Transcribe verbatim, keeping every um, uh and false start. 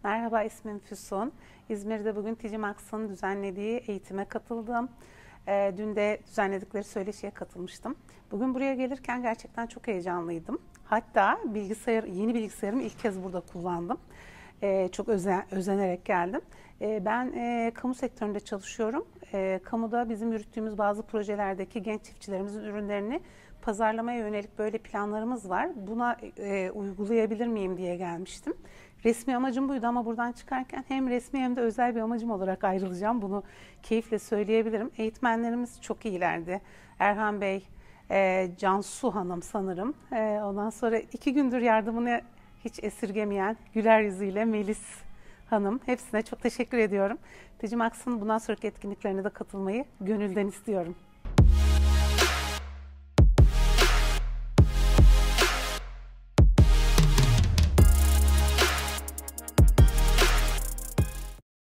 Merhaba, ismim Füsun. İzmir'de bugün Ticimax'ın düzenlediği eğitime katıldım. Ee, dün de düzenledikleri söyleşiye katılmıştım. Bugün buraya gelirken gerçekten çok heyecanlıydım. Hatta bilgisayar, yeni bilgisayarımı ilk kez burada kullandım. Ee, çok özen, özenerek geldim. Ee, ben e, kamu sektöründe çalışıyorum. E, kamuda bizim yürüttüğümüz bazı projelerdeki genç çiftçilerimizin ürünlerini pazarlamaya yönelik böyle planlarımız var. Buna e, uygulayabilir miyim diye gelmiştim. Resmi amacım buydu ama buradan çıkarken hem resmi hem de özel bir amacım olarak ayrılacağım. Bunu keyifle söyleyebilirim. Eğitmenlerimiz çok iyilerdi. Erhan Bey, e, Cansu Hanım sanırım. E, ondan sonra iki gündür yardımını hiç esirgemeyen güler yüzüyle Melis Hanım. Hepsine çok teşekkür ediyorum. Ticimax'ın bundan sonraki etkinliklerine de katılmayı gönülden istiyorum.